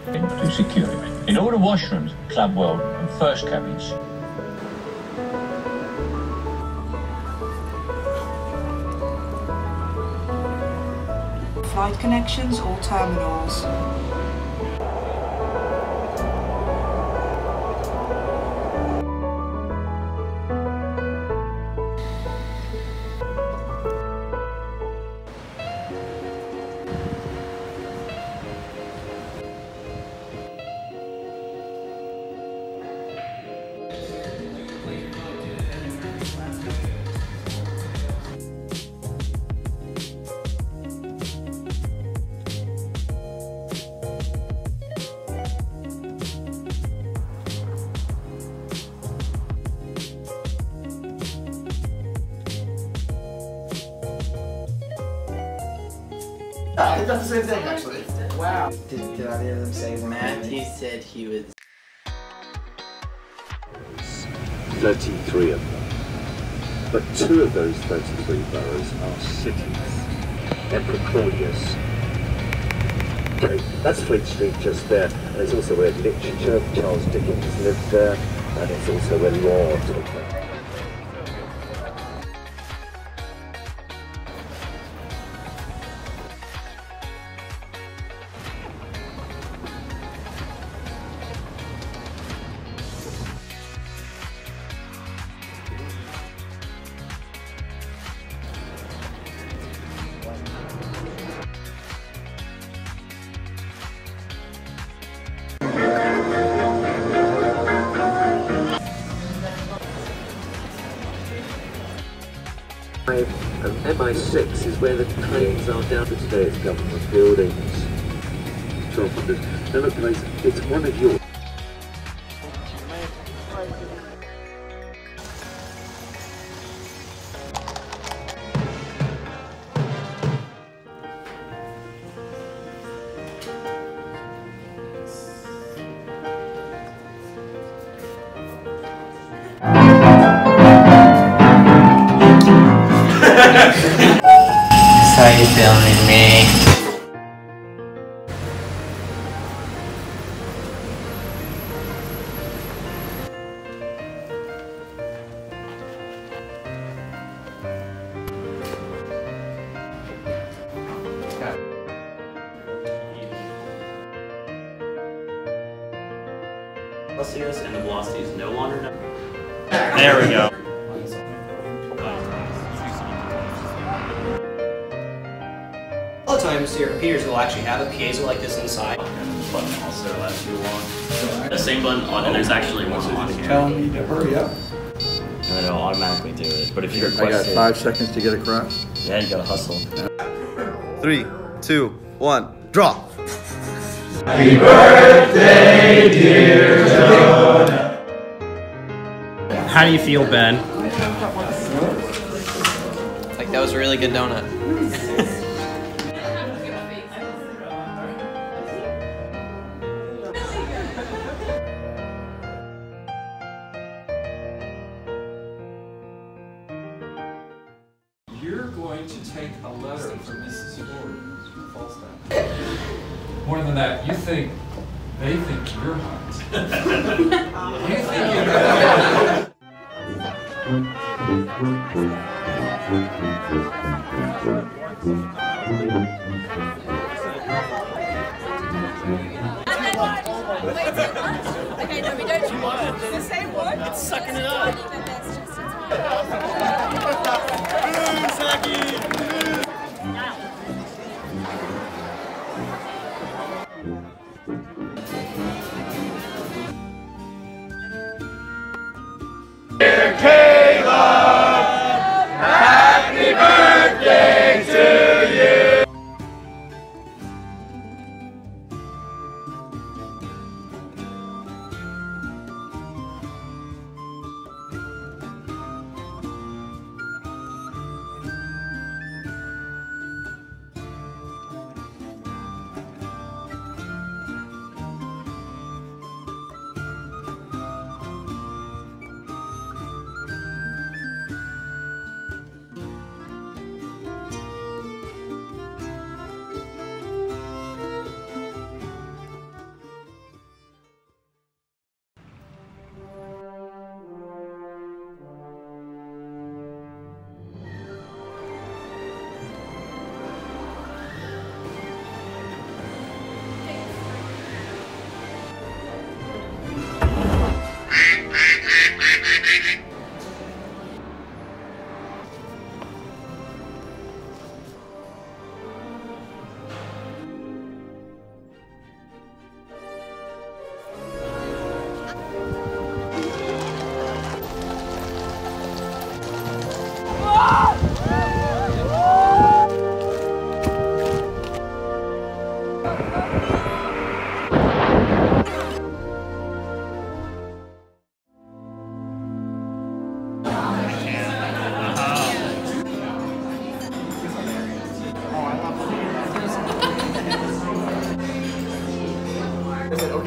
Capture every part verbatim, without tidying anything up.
to secure it. In all the washrooms, club world and first cabins. Flight connections or terminals. He does the same thing, actually. Wow. Did, did either of them say one? Matthew said he was... thirty-three of them. But two of those thirty-three boroughs are cities. They're precarious. Okay, that's Fleet Street just there. And it's also where literature, Charles Dickens lived there. And it's also where law took place. And M I six is where the trains are down to today's government buildings. twelve hundred. Now look guys, it's one of your... Saw you filming me. Celsius and the velocity is no longer known. There we go. A lot of times your computers will actually have a piezo like this inside. And the button also lasts you long. The same button on, and there's actually one on here. Telling me to hurry up. And then it'll automatically do it. But if you I request got it, five seconds to get across. yeah, you gotta hustle. Three, two, one, draw. Happy birthday, dear Joan. How do you feel, Ben? Like, that was a really good donut. You're going to take a letter from Missus Ford, Falstaff. More than that, you think they think you're hot. You think you're Okay, no, we don't do the same one. It's sucking it up. Dear Caleb, happy birthday to you.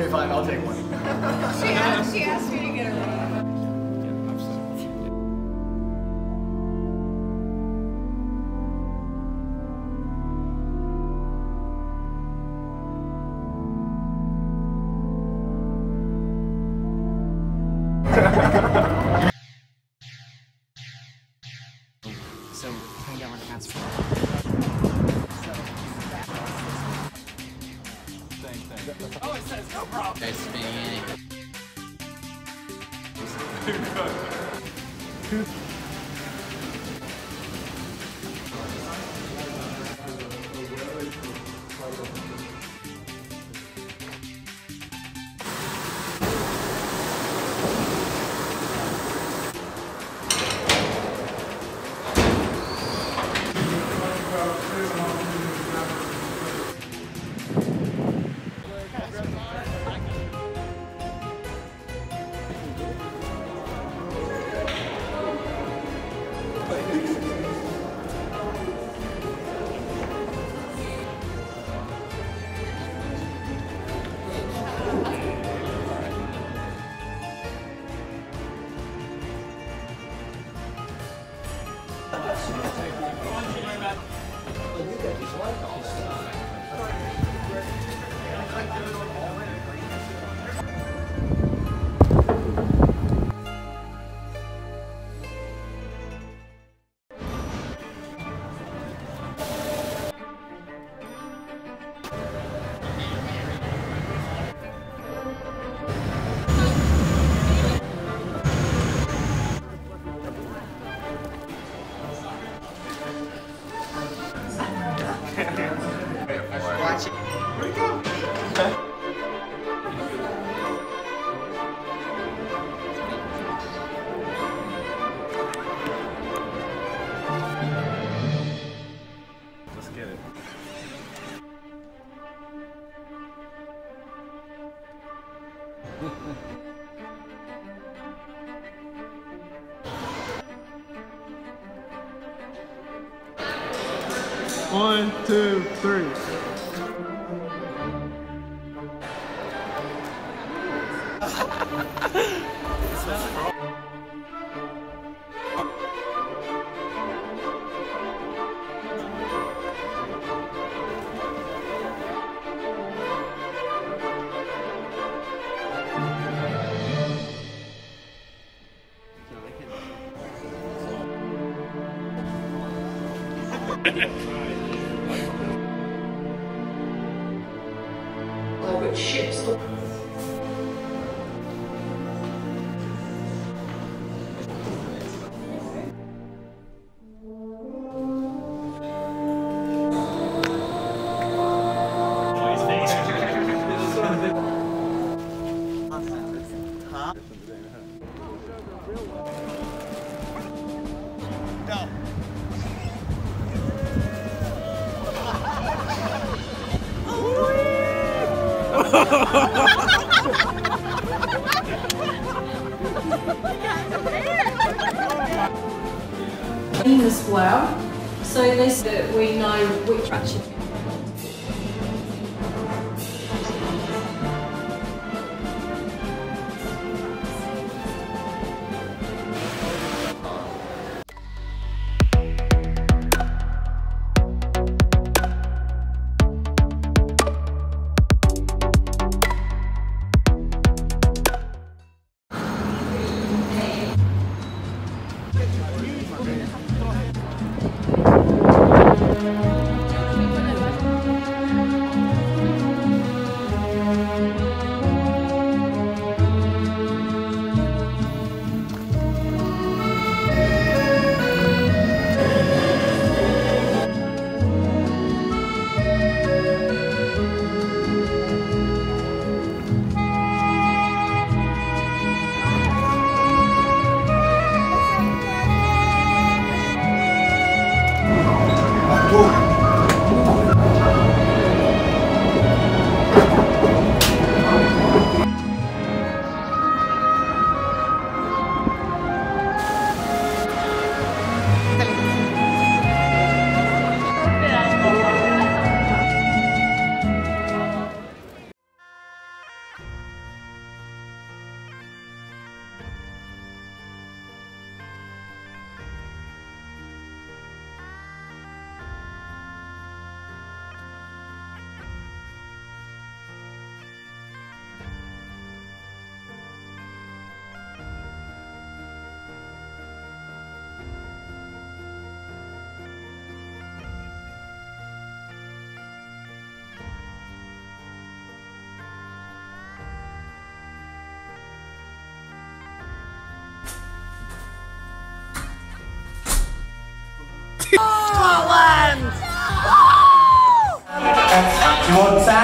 Okay, fine, I'll take one. She asked, she asked me to get her one. So, can I get one transfer? Oh, it says no problem. Nice spinning. Watch it. Where'd it go? Let's get it. One, two, three. Oh, but ships. As well, so they said that we know which ratchet.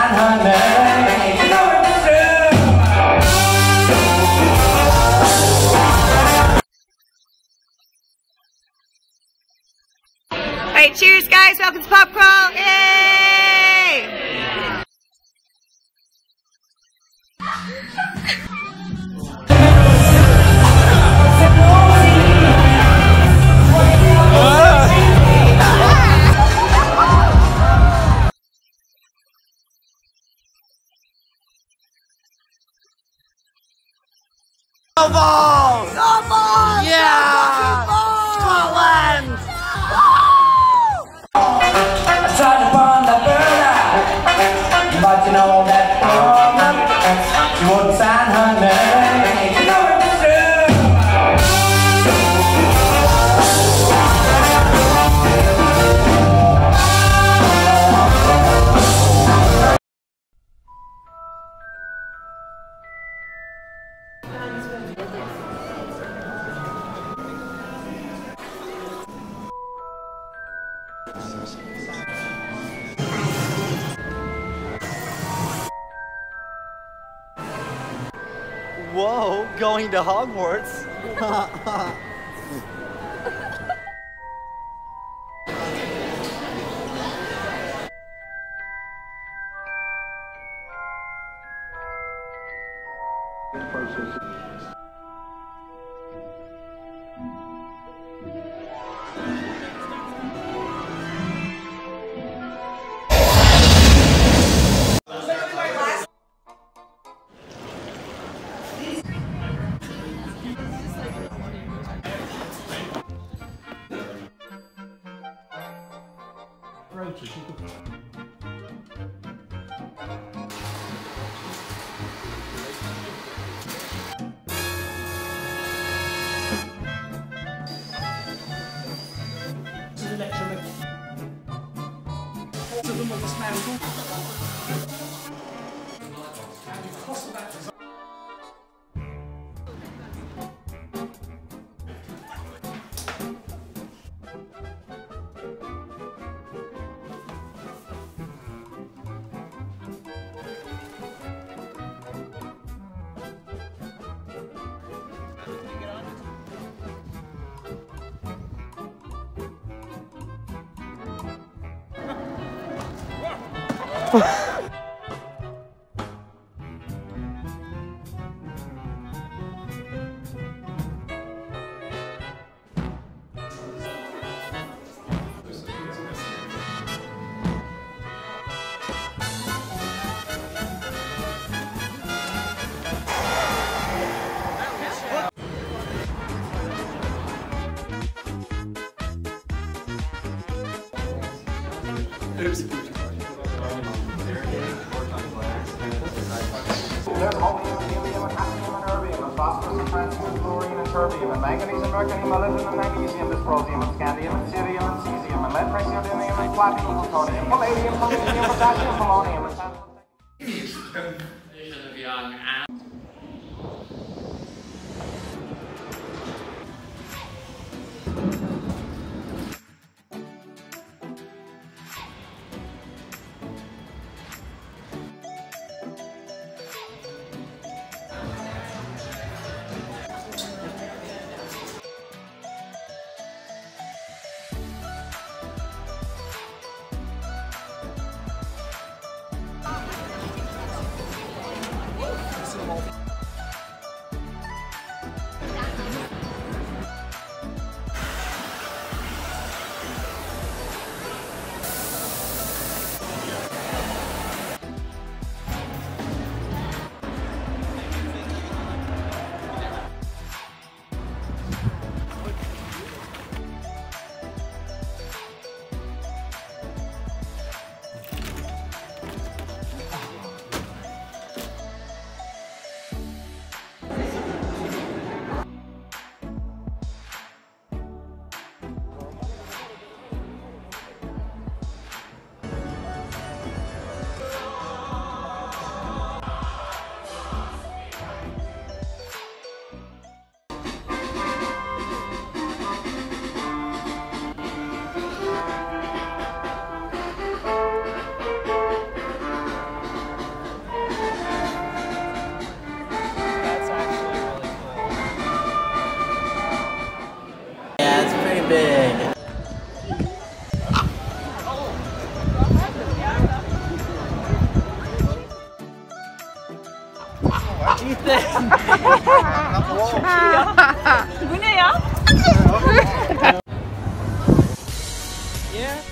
Alright, cheers guys, welcome to Pop Crawl, yay! No balls! No balls! Yeah! Scotland! I tried to burn the burner, but you know that woman, she wouldn't sign her name. You know it's Whoa, going to Hogwarts. There's holmium, helium, and hafnium, and erbium, and phosphorus, and francium, and fluorine, and terbium, and manganese, and mercurium, molybdenum, and magnesium, dysprosium, and scandium, and cerium, and cesium, and lead, praseodymium, and platinum, and plutonium, palladium, polonium, potassium, polonium, and tantalum. 누구네요? Yeah.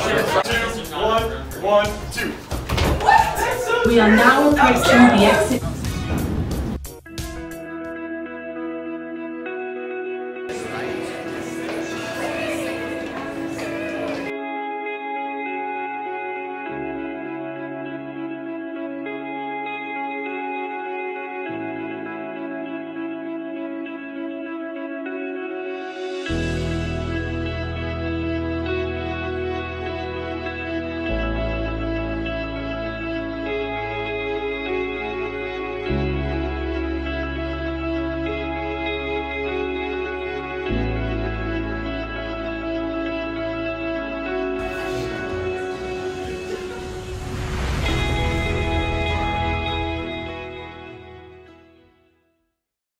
We are now approaching the exit.